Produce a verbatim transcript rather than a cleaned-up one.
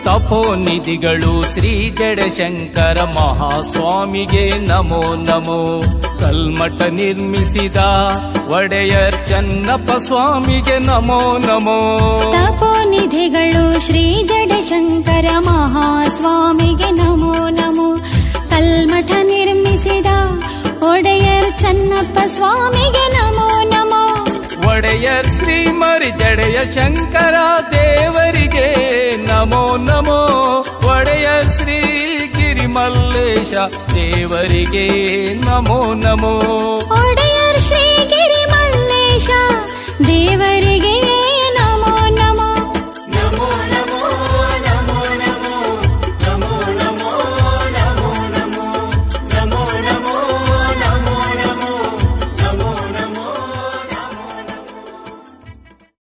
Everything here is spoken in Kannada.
ತಪೋನಿಧಿಗಳು ಶ್ರೀ ಜಡಶಂಕರ ಮಹಾಸ್ವಾಮಿಗೆ ನಮೋ ನಮೋ. ಕಲ್ಮಠ ನಿರ್ಮಿಸಿದ ಒಡೆಯರ್ ಚನ್ನಪ್ಪ ಸ್ವಾಮಿಗೆ ನಮೋ ನಮೋ. ತಪೋನಿಧಿಗಳು ಶ್ರೀ ಜಡಶಂಕರ ಮಹಾಸ್ವಾಮಿಗೆ ನಮೋ ನಮೋ. ಕಲ್ಮಠ ನಿರ್ಮಿಸಿದ ಒಡೆಯರ್ ಚನ್ನಪ್ಪ ಸ್ವಾಮಿಗೆ ನಮೋ ನಮೋ. ಒಡೆಯರ್ ಶ್ರೀ ಮರಿ ಜಡೆಯ ಶಂಕರ ದೇವರಿಗೆ ನಮೋ ನಮೋ. ಒಡೆಯರ್ ಶ್ರೀ ಗಿರಿಮಲ್ಲೇಶ ದೇವರಿಗೆ ನಮೋ ನಮೋ. ಒಡೆಯರ್ ಶ್ರೀ ಗಿರಿಮಲ್ಲೇಶ ದೇವರಿಗೆ